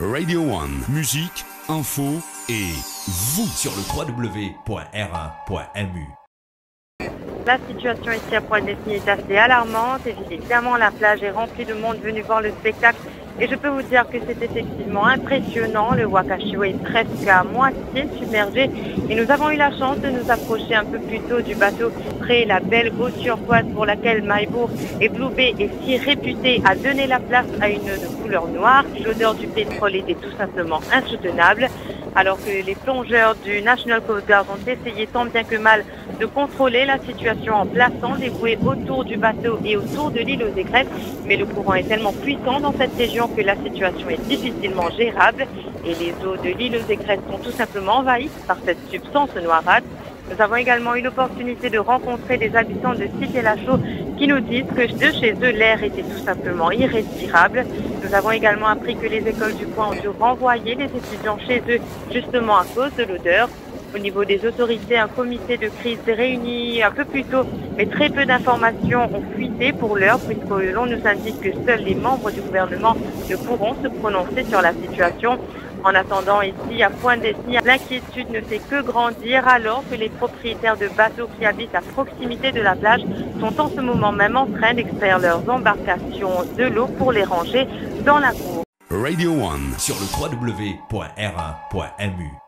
Radio One, musique, info et vous sur le www.r1.mu. La situation ici à Pointe-des-Signes est assez alarmante. Évidemment, la plage est remplie de monde venu voir le spectacle. Et je peux vous dire que c'est effectivement impressionnant. Le Wakashio est presque à moitié submergé. Et nous avons eu la chance de nous approcher un peu plus tôt du bateau près la belle eau turquoise pour laquelle Maïbourg et Blue Bay est si réputé à donner la place à une de couleur noire. L'odeur du pétrole était tout simplement insoutenable. Alors que les plongeurs du National Coast Guard ont essayé tant bien que mal de contrôler la situation en plaçant des bouées autour du bateau et autour de l'île aux écrêtes. Mais le courant est tellement puissant dans cette région que la situation est difficilement gérable et les eaux de l'île aux écrêtes sont tout simplement envahies par cette substance noirâtre. Nous avons également eu l'opportunité de rencontrer des habitants de Cité-la-Chaux qui nous disent que de chez eux, l'air était tout simplement irrespirable. Nous avons également appris que les écoles du coin ont dû renvoyer les étudiants chez eux justement à cause de l'odeur. Au niveau des autorités, un comité de crise s'est réuni un peu plus tôt, mais très peu d'informations ont fuité pour l'heure, puisque l'on nous indique que seuls les membres du gouvernement ne pourront se prononcer sur la situation. En attendant, ici, à Pointe-des-Signes, l'inquiétude ne fait que grandir alors que les propriétaires de bateaux qui habitent à proximité de la plage sont en ce moment même en train d'extraire leurs embarcations de l'eau pour les ranger dans la cour. Radio One Sur le www.r1.mu.